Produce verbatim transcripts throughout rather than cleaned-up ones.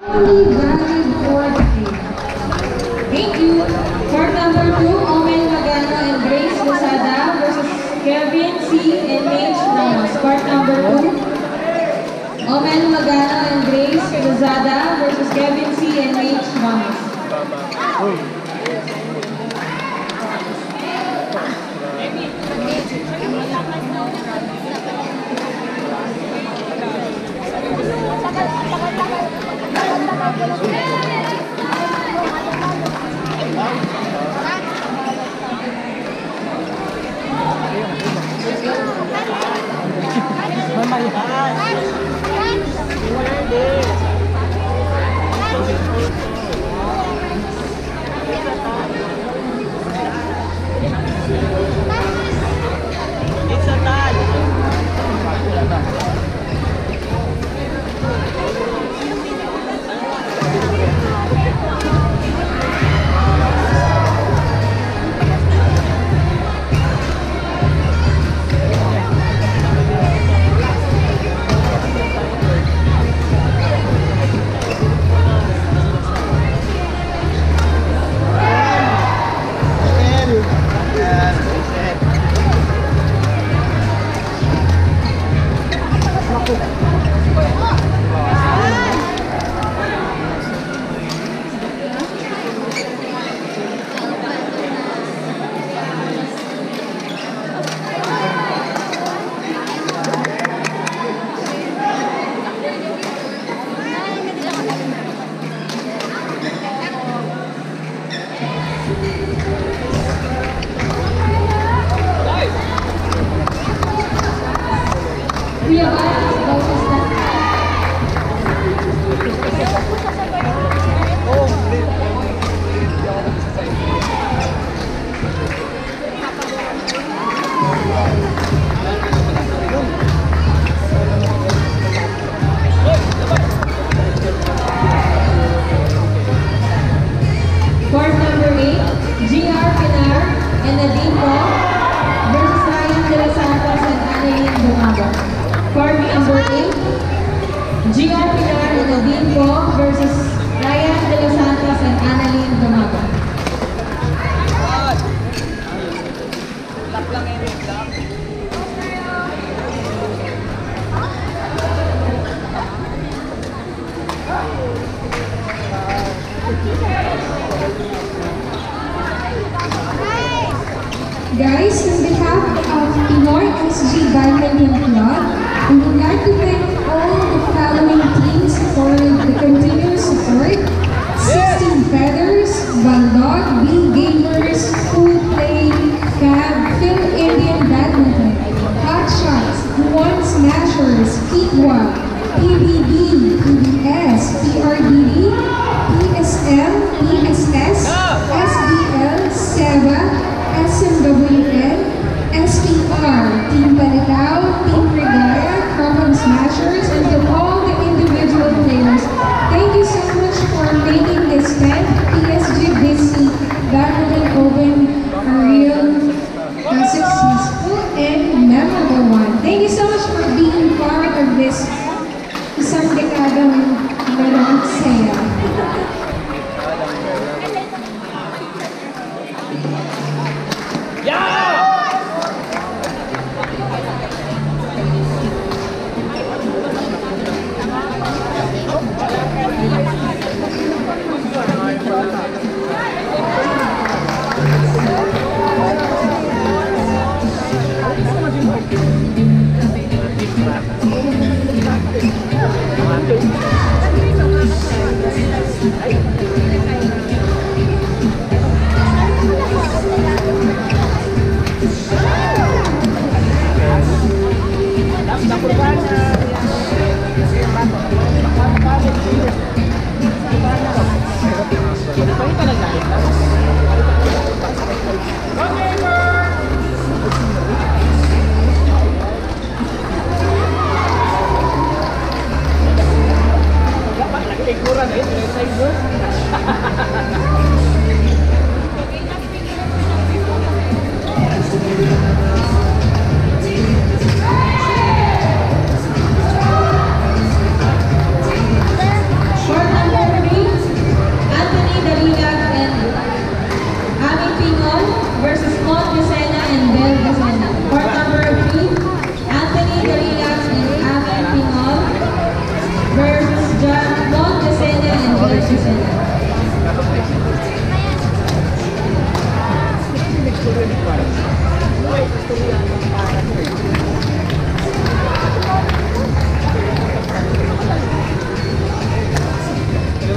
Only valid for the team. Thank you. Court number two, Omen Magano and Grace Lozada versus Kevin C. and Mitch Ramos. Court number two, Omen Magano and Grace Lozada versus Kevin C. and Mitch Ramos. Guys, on behalf of Pinoy S G Badminton Club, we would like to thank all the following teams for the continuous support. sixteen Feathers, Bandog, B Gamers, Full Play, Cab, Phil Indian Badminton, Hot Shots, One Smashers, Kikwa, P B B, P B S, P R D D, P S M, P S S, S D L, SEVA, S M W N, S P R, Team Panitao, Team Regaya, Carbon Smashers, and to all the individual players. Thank you so much for making this tenth P S G B C Badminton Open a real, uh, successful and memorable one. Thank you so much for being part of this isang dekadang malawang saya. Short number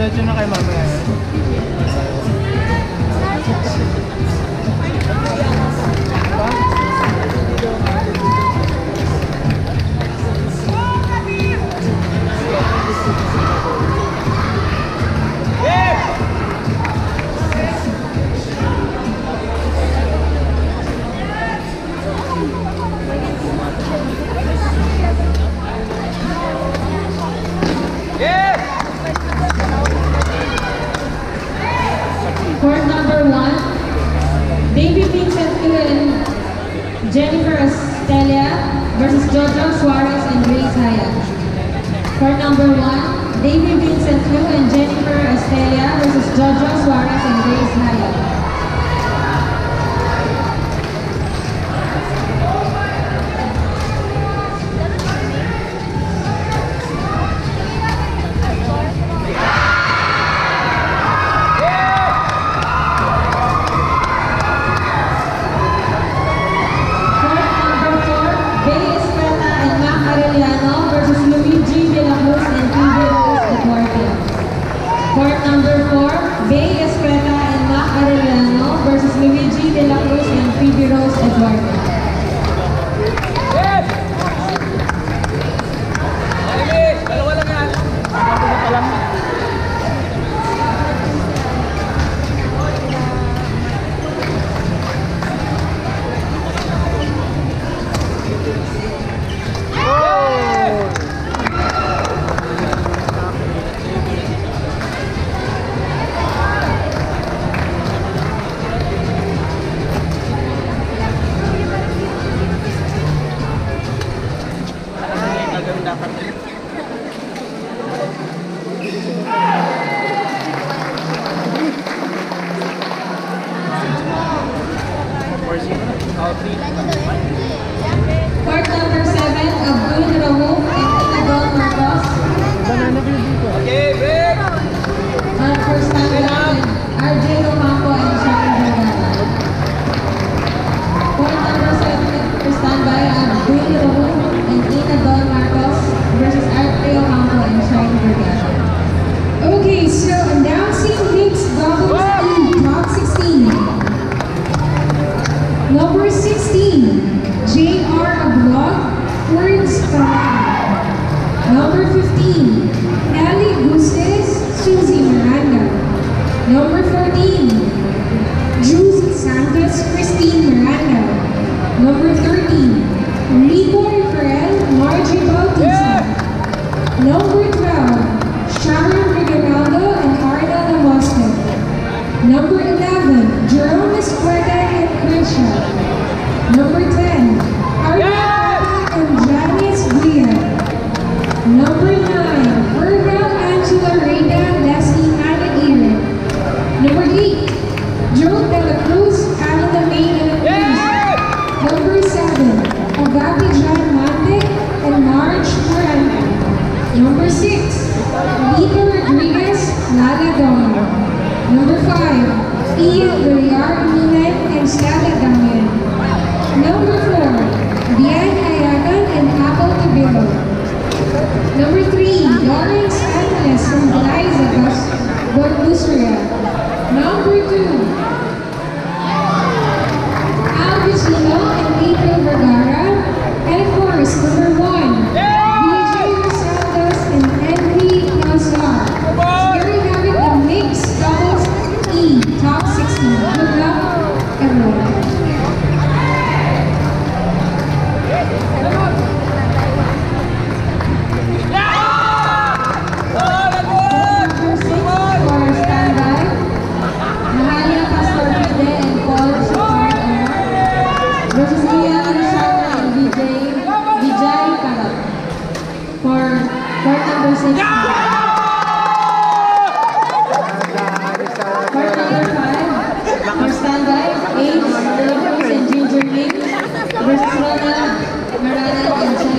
Diretso na kay mamaya. Court number one, Baby Vincent Q and Jennifer Estelia versus Jojo Suarez and Grace Hyatt. Court number one, Baby Vincent Q and Jennifer Estelia versus Jojo Suarez and Grace Hyatt. Court number four, Bay Espreta and Mac Arellano versus Luigi De La Cruz and Phoebe Rose Eduardo. Yes! Alimis! Dalawa lang yan! Court number seven, Abdul Rawouf and Isidore Marcos. Okay, break! And for standby, R J Ocampo and Shane Vergara. Court number seven, for standby, Abdul Rawouf and Isidore Marcos versus R J Ocampo and Shane Vergara. Okay, so announcing mixed doubles E, top sixteen. Number sixteen, J R Ablog, Words Kaman. Number fifteen, Ellie Guzes, Susie Miranda. Number fourteen, Juicy Santos, Christine Miranda. Number thirteen, Rico Rafael, Margie Bautista. Number twelve, Sharon Reginaldo and Arnold Amosto. Number eleven, Jerome Escueta and Krisha. Number ten, Arnold and Janice Guia. Number nine, Virgil Angela Reyna, Leslie Anair. Number eight, Joe De La Cruz, Angela May and Cruz. Number seven, Agapi John Mantic and Marge Miranda. Number six, Lito Rodriguez, Lala Donna. Number five, Ian Villar Milan and Stella Damian. Number four, Bian Ayagan and Apple Tibilo. Number three, Lawrence Angeles and Liza Bordusria. Number two, Alvis Lino and April Vergara. And of course, number one, B J Rosaldos and Envy Nazar. Here we have it, the mixed doubles E, top sixteen. Good luck, everyone. Number six, for standby, Mahalia Pastor Pide and Paul Shepard versus Ian Rishana and Vijay, Vijay Karat. For court number six, court number five, for standby, Ace, De La Cruz and Ginger King versus Ronald Maranan and